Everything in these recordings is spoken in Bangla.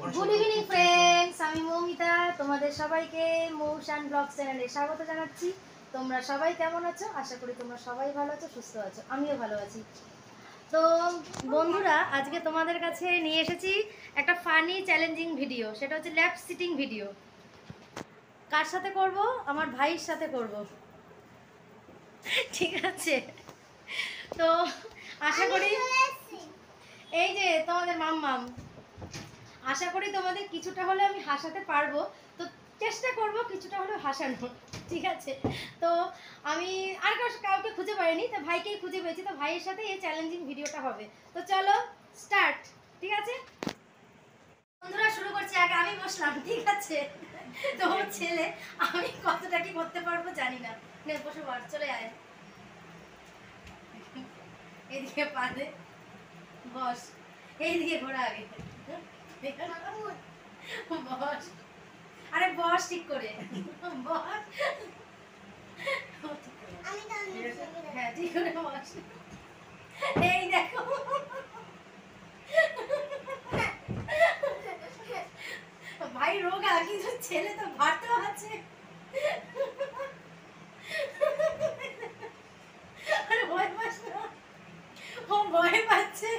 গুড ইভিনিং ফ্রেন্ডস, আমি মৌমিতা। তোমাদের সবাইকে মৌসান ব্লগ চ্যানেলে স্বাগত জানাচ্ছি। তোমরা সবাই কেমন আছো? আশা করি তোমরা সবাই ভালো আছো, সুস্থ আছো। আমিও ভালো আছি। তো বন্ধুরা, আজকে তোমাদের কাছে নিয়ে এসেছি একটা ফানি চ্যালেঞ্জিং ভিডিও। সেটা হচ্ছে ল্যাপ সিটিং ভিডিও। কার সাথে করব? আমার ভাইয়ের সাথে করব। ঠিক আছে, তো আশা করি এই যে তোমাদের মাম্মাম, আশা করি তোমাদের কিছুটা হলে আমি হাসাতে পারবো। তো চেষ্টা করব কিছুটা হলেও হাসানোর, ঠিক আছে? তো আমি আর কাউকে খুঁজে পাইনি, তো ভাইকেই খুঁজে পেয়েছি। তো ভাইয়ের সাথে এই চ্যালেঞ্জিং ভিডিওটা হবে। তো চলো স্টার্ট, ঠিক আছে বন্ধুরা? শুরু করছি। আগে আমি বসলাম, ঠিক আছে? তো ছেলে, আমি কতটা কি করতে পারবো জানি না। নে বসে পড়, চলে আয় এদিকে পারে, বস এইদিকে ঘোরা আগে, বস। আরে বস ঠিক করে, বস। হ্যাঁ ঠিক করে বস। এই দেখো, ভাই রোগা, কিন্তু ছেলে তো ভাতও আছে। আরে ভয় পাস না, ও ভয় পাচ্ছে।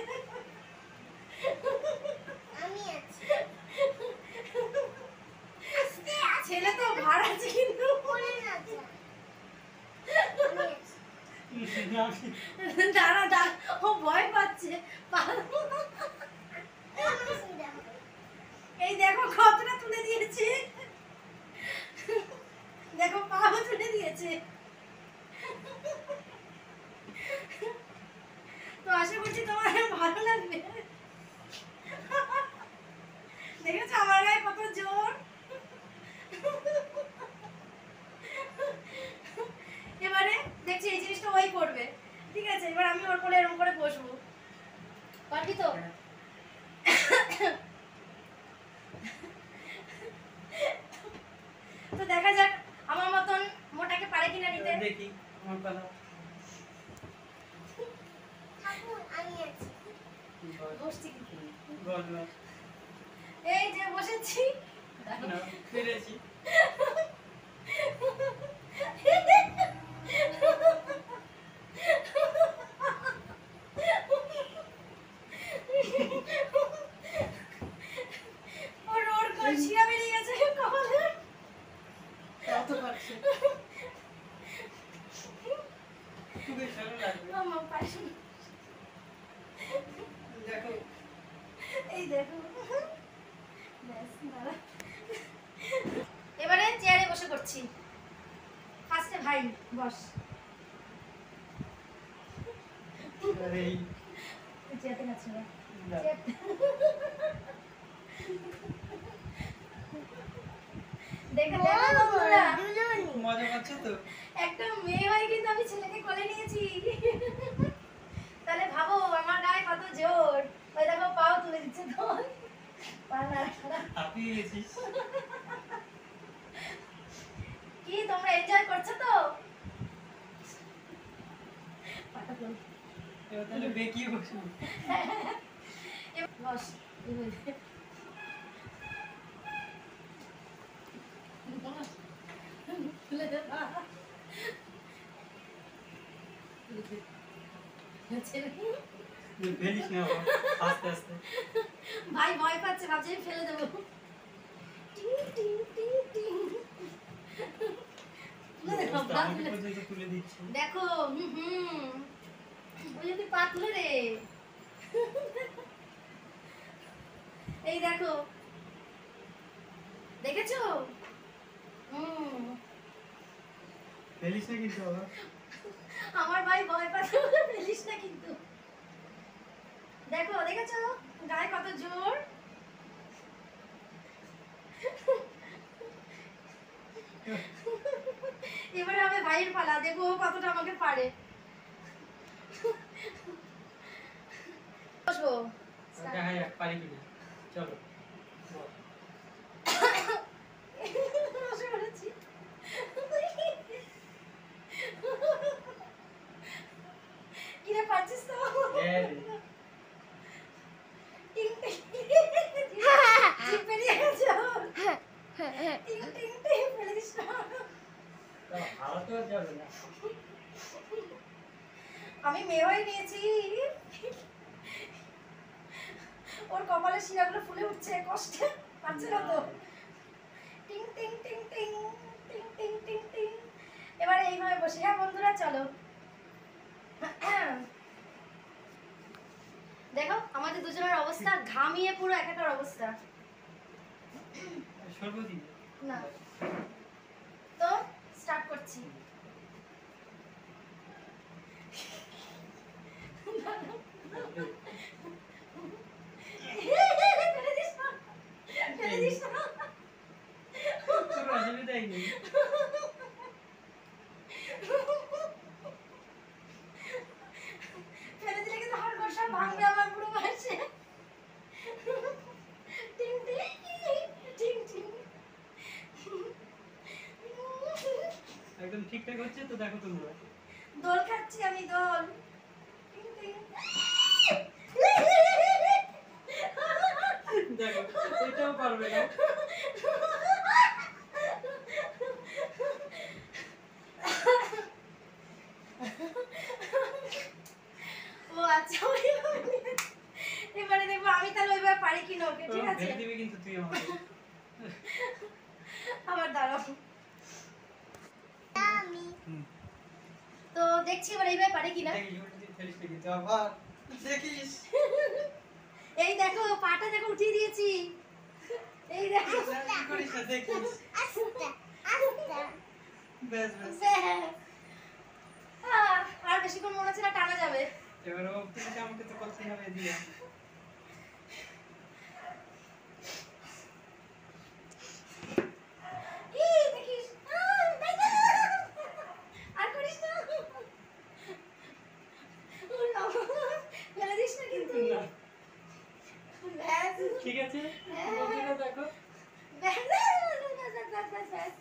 ছেলে তো ভাড়া আছে, কিন্তু দাঁড়া দাঁড়া, ও ভয় পাচ্ছে। এই দেখো কতটা তুলে দিয়েছে, দেখো পাও তুলে দিয়েছে। তো আশা করছি তোমার ভালো লাগবে। দেখেছো আমার গায়ে কত জোর। এবারে দেখছি এই জিনিসটা ওই করবে, ঠিক আছে? এবার আমি ওর কোলে এরকম করে বসবো, পারবি তো? তো দেখা যাক আমার মতন মোটাকে পারে কিনা নিতে। দেখি আমার পালা। আমি আছি, বসছি কি? বল বল। এই যে বসেছি, না পেরেছি। ওর ওর কোল ছিঁড়া বেরিয়ে গেছে কপালে। তাও তো পারছে। খুবই ভালো লাগবে। মামা পারছে না। দেখো এই দেখো, ব্যাস দাঁড়া। এবারে চেয়ারে বসে করছি। ফার্স্টে ভাই বস। আরে চেয়ারতে কাছে না, না। দেখো দেখো বন্ধুরা, মজা পাচ্ছ তো? একটা মেয়ে হয়ে কিন্তু আমি ছেলেকে কোলে নিয়েছি। তাহলে ভাবো আমার গায়ে কত জোর। ওই দেখো পাও তুলে দিচ্ছে তো, পা নাড়া। হাঁপিয়ে গেছিস। কি তোমরা এনজয় করছো তো? পাটা তুল। এবার তাহলে বেঁকিয়ে বসবো। বস। তুলে দে পা। ফেলিস না বাবা, আস্তে আস্তে। ভাই ভয় পাচ্ছে, ভাবছে আমি ফেলে দেবো। টিং টিং টিং টিং। আমাকে পর্যন্ত তুলে দিচ্ছি। দেখো, ওই যদি পা তুলে রে। এই দেখো, দেখেছো? ফেলিস না কিন্তু বাবা। আমার ভাই ভয় পাচ্ছে, ফেলিস না কিন্তু। দেখো দেখেছো গায়ে কত জোর। এবারে হবে ভাইয়ের পালা, দেখো ও কতটা আমাকে পারে। বসবো। দেখা যাক পারি কিনা। চলো বসে পড়েছি। কিরে পারছিস তো? হ্যাঁ রে। টিং টিং। জিভ টিং টিং টিং ফেলে দিস না। হাওয়া তো আর যাবে না। আমি মেয়ে হয়ে নিয়েছি। ওর কপালের শিরাগুলো ফুলে উঠছে কষ্টে, পারছে না তো। টিং টিং টিং টিং টিং টিং টিং টিং। এবারে এইভাবে বসে, হ্যাঁ বন্ধুরা চলো। দেখো আমাদের দুজনের অবস্থা, ঘামিয়ে পুরো একাকার অবস্থা। সর্বদি না তো স্টার্ট করছি। ফেলে দিস না, ফেলে দিস না। তোর অসুবিধাই নেই। ফেলে দিলে কিন্তু আমার গোসা ভাঙবে, আমার পুরো মাসে। টিং টিং টিং টিং। একদম ঠিকঠাক হচ্ছে তো, দেখো তোমরা। দোল খাচ্ছি আমি, দোল। টিং টিং। দেখো এটাও পারবে না। ও আচ্ছা, এবারে দেখবো আমি তাহলে ওইবার পারি কিনা ওকে, ঠিক আছে? ফেলে দিবি কিন্তু তুই আমাকে। আবার দাঁড়াও। তো দেখছি এবার এইবার পারি কিনা। দেখিস উল্টে দিয়ে ফেলিস না কিন্তু আবার। দেখিস। এই দেখো পাটা দেখো উঠিয়ে দিয়েছি। এই দেখো। কি করিস না দেখিস। ব্যাস ব্যাস। আর বেশিক্ষণ মনে হচ্ছে না টানা যাবে। এবার ও তুই আমাকে তো করতে হবে দিয়ে। এই দেখিস। আর করিস না। ফেলে দিস না কিন্তু। না, ব্যাস। ঠিক আছে বন্ধুরা দেখো। ব্যাস, ব্যাস, ব্যাস, ব্যাস, ব্যাস।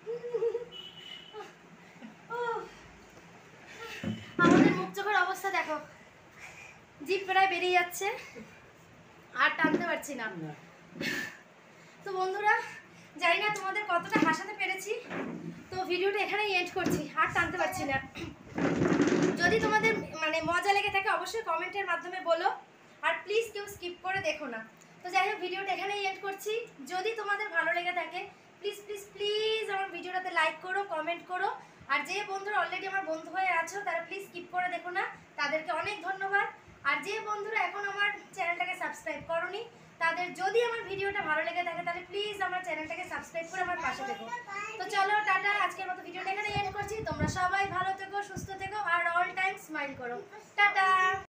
উফ। আমাদের মুখ চোখের অবস্থা দেখো, জিভ প্রায় বেরিয়ে যাচ্ছে, আর টানতে পারছি না। না, তো বন্ধুরা জানি না তোমাদের কতটা হাসাতে পেরেছি, তো ভিডিওটা এখানেই এন্ড করছি, আর টানতে পারছি না। যদি তোমাদের মানে মজা লেগে থাকে অবশ্যই কমেন্টের মাধ্যমে বলো, আর প্লিজ কেউ স্কিপ করে দেখো না। তো যাই হোক ভিডিওটা এখানেই এন্ড করছি। যদি তোমাদের ভালো লেগে থাকে প্লিজ প্লিজ প্লিজ আমার ভিডিওটাতে লাইক করো, কমেন্ট করো। আর যে বন্ধুরা অলরেডি আমার বন্ধু হয়ে আছো তারা প্লিজ স্কিপ করে দেখো না, তাদেরকে অনেক ধন্যবাদ। আর যে বন্ধুরা এখন আমার চ্যানেলটাকে সাবস্ক্রাইব করোনি, তাদের যদি আমার ভিডিওটা ভালো লেগে থাকে তাহলে প্লিজ আমার চ্যানেলটাকে সাবস্ক্রাইব করে আমার পাশে থেকো। তো চলো টাটা, আজকের মতো ভিডিওটা এখানে এন্ড করছি। তোমরা সবাই ভালো থেকো, সুস্থ থেকো, আর অল টাইম স্মাইল করো। টাটা।